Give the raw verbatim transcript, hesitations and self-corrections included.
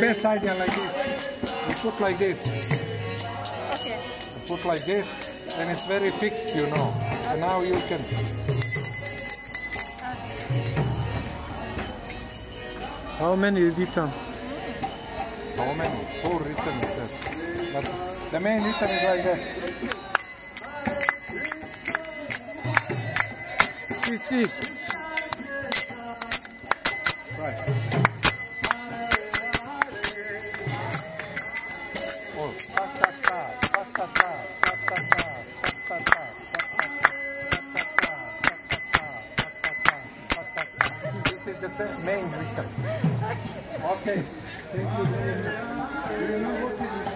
Yes, idea like this. You put like this. Okay. You put like this, and it's very fixed, you know. And now you can. How many written? How many? Four written it says. But the main written is like that. See, see. Right. Oh, ta ta ta, ta ta ta, ta ta ta, ta ta ta, this is the main written. Okay. Thank you very much. Do you know what is